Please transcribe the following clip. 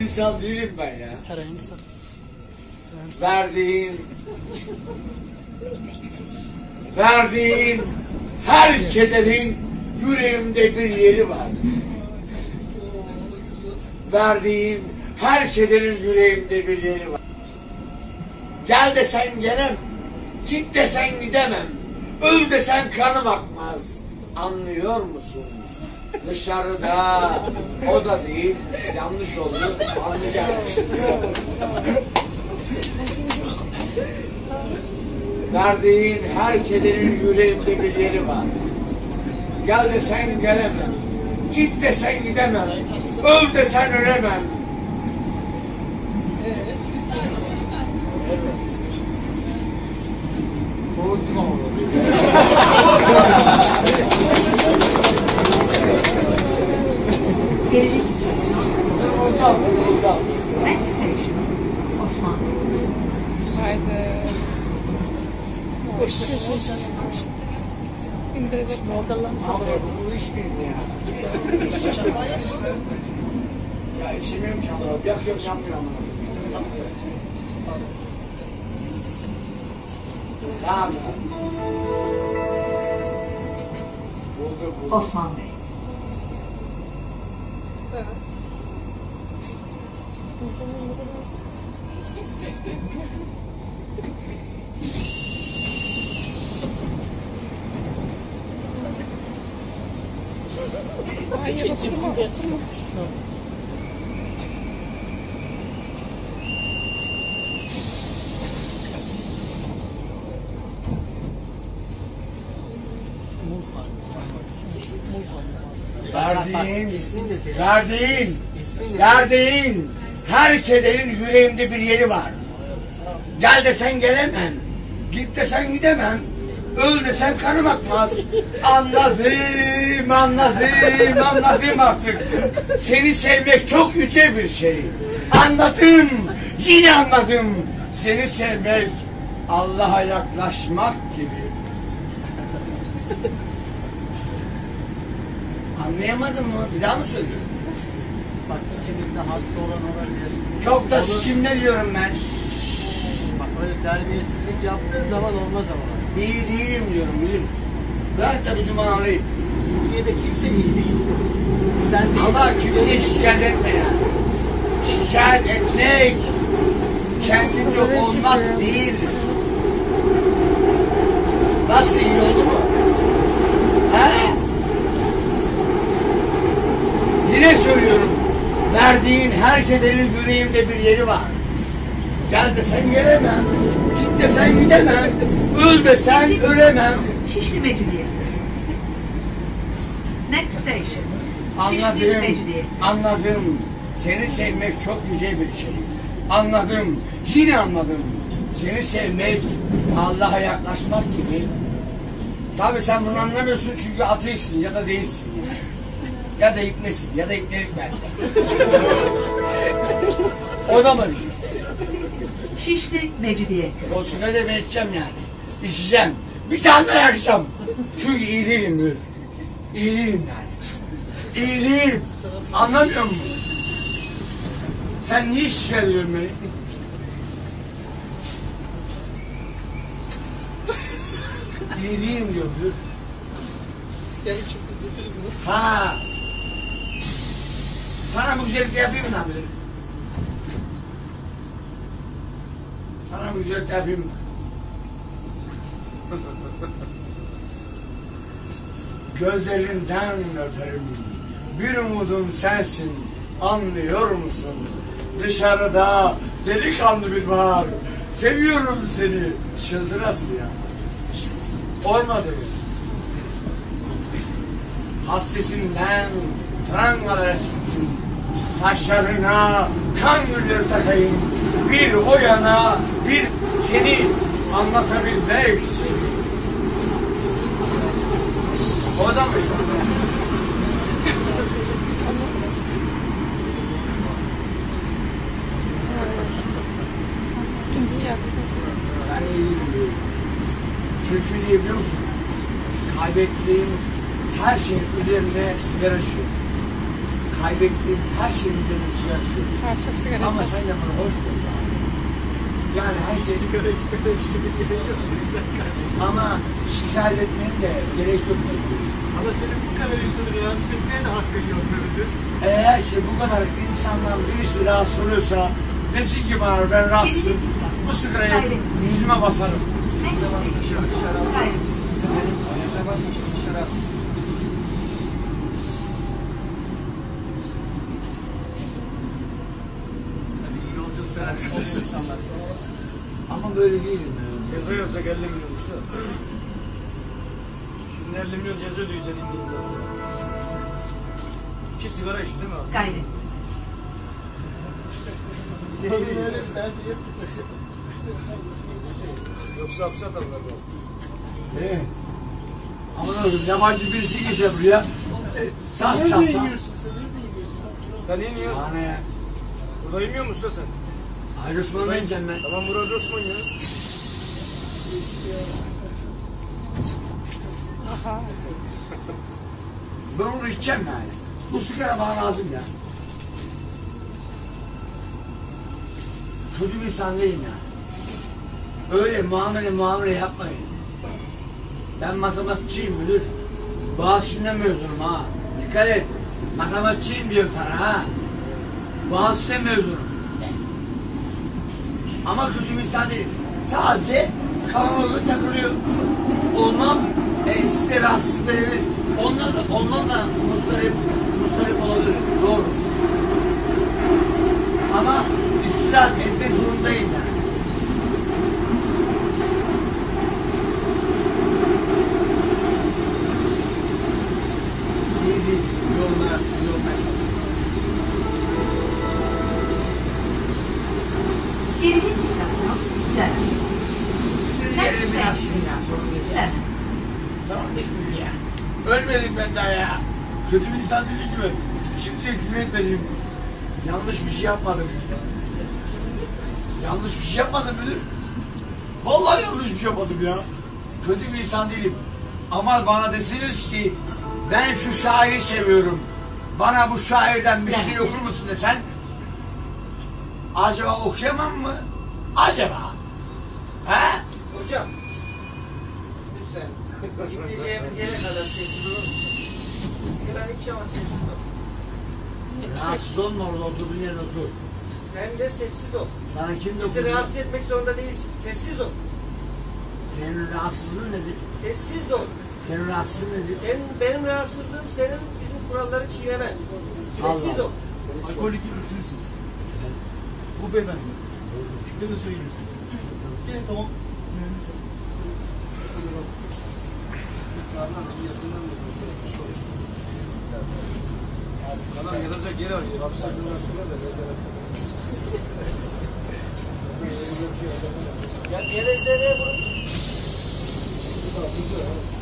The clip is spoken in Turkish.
İnsan değilim ben ya. Herhangi sir. Verdiğin her kederin yüreğimde bir yeri var. Verdiğin her kederin yüreğimde bir yeri var. Gel desen gelemem, git desen gidemem, öl desen kanım akmaz. Anlıyor musun? Dışarıda o da değil, yanlış oldu, anlayacak. Verdiğin her kederin yüreğimde bir yeri var. Gel desen gelemem, git desen gidemem, öl desen ölemem. Unuttum ama. Hocam. Next station, Osman. Haydi. İndirecek mi? Ama bu iş bildi ya. Ya içemiyorum şampiyon. Yakıyorum şampiyon. Tamam. Osman Bey. Ay yatırma. Verdiğin her kederin yüreğimde bir yeri var. Gel desen gelemem, git desen gidemem, öl desen kanım akmaz. Anladım artık. Seni sevmek çok yüce bir şey. Anladım, yine anladım. Seni sevmek Allah'a yaklaşmak gibi. Anlayamadın mı? Bir daha mı söylüyorum? Bak içimizde hasta olan olabilir. Çok da sikimde diyorum ben. Bak öyle terbiyesizlik yaptığın zaman olmaz ama. İyi değilim diyorum, bilirim. Ver tabi duman alayım. Türkiye'de kimse iyi değil. Sen değil. Ama kimseye şikayet etme ya. Şikayet etmek kendinde olmak değil. Nasıl, iyi oldu mu? He? Yine söylüyorum. Verdiğin her kederin yüreğimde bir yeri var. Gel desen gelemem, git desen gidemem, öl desen ölemem. Şişli Mecidiye. Next station. Şişli Mecidiye. Anladım. Seni sevmek çok yüce bir şey. Anladım, yine anladım. Seni sevmek Allah'a yaklaşmak gibi. Tabii sen bunu anlamıyorsun çünkü ateistsin ya da değilsin. Ya da ipnesin ya da ipnelik belki. O da mı değil? Şişli Mecidiye. O sürede ben içeceğim yani. İçeceğim. Bir tane daha yakacağım. Çünkü iyi değilim diyor. İyi değilim yani. İyi değilim. Anlamıyor musun? Sen niye şikayet ediyorsun beni? İyi değilim diyor. Ha. Sana bu güzellik yapayım mı abi? Sana bu güzellik yapayım mı? Gözlerinden öperim. Bir umudum sensin. Anlıyor musun? Dışarıda delikanlı bir bahar. Seviyorum seni. Çıldırası ya. Olmadı. Hasretinden prangalara çıktım. Saçlarına kan gülleri takayım. Bir o yana, bir seni anlatabilmek için. O da mı? İkinciyi yaptım. Ben iyi biliyorum. Çünkü niye biliyor musun? Kaybettiğim her şeyin üzerine sigara içiyorum. kaybettiğim her şeyin üzerine sigara içiyorum. Ha, çok sigara Ama içiyorsun. sen de bana hoş buldun. Yani herkes Sigara içmeye bir şey gerek yok. Güzel kardeşim. ama şikayet etmeye de gerek yok. Ama senin bu kadar insanı rahatsız etmeye de hakkın yok müdür. Eğer ki bu kadar insandan birisi rahatsız oluyorsa desin ki bana ben rahatsızım. Bu sigarayı yüzüme basarım. Next station. Gayret. Hadi iyi yolculuklar arkadaşlar. Ama böyle değilim. Ceza yazacak 50 milyon usta. Şimdi 50 milyon ceza ödeyeceksin indiğin zaman. 2 sigara içti değil mi abi? Gayret. Yoksa hapse atarlar. Evet. Aman oğlum yabancı birisi geçer buraya. Saz çalsa. Sen iyi niye? Yani Burada yemiyor musun usta sen? Hayır Osman'da ineceğim ben. Tamam Murat Osman ya. Aha. Ben onu içeceğim yani. Bu sigara bana lazım ya. Kötü bir insan değilim ya. Öyle muamele yapmayın. Ben matematikçiyim müdür. Boğaziçi'nden mezunum ha. Dikkat et. Matematikçiyim diyorum sana ha. Boğaziçi'nden mezunum. Ama kötü bir insan değilim. Sadece kafama takılıyor. Olmam size rahatsızlık verebilir. Ondan da muzdarip olabilir. Doğru. Ama istirahat etmek zorundayım yani. İyi yoluna çalışıyorum. Gelecek istasyon. Levent. Siz yerin biraz ya. Sorun değil ya. Levent. Sorun değil mi ya? Ölmedim ben daha ya. Kötü bir insan değil ki ben. Kimseye küfür etmedim. Yanlış bir şey yapmadım. Yanlış bir şey yapmadım müdür. Vallahi yanlış bir şey yapmadım ya. Kötü bir insan değilim. Ama bana deseniz ki ben şu şairi seviyorum. Bana bu şairden bir şey okur musun desen acaba okuyamam mı? Acaba? He? Hocam. Lütfen. Gideceğimiz yere kadar sessiz olur musun? Sigara iç ama sessiz ol. Rahatsız olma orada oturduğun yerine otur. Sen de sessiz ol. Sana kim Bizi dokundu? rahatsız etmek zorunda değilsin. Sessiz ol. Senin rahatsızlığın nedir? Sessiz ol. Senin rahatsızlığın nedir? Benim rahatsızlığım senin bizim kuralları çiğnemen. Sessiz Allah. ol. Alkolik misiniz? Bu beyefendi. Ne de söylüyorsun? Gelin tamam. Adam yatacak yeri arıyor. Hapse girmezsinler de Ya gevezeliğe vurup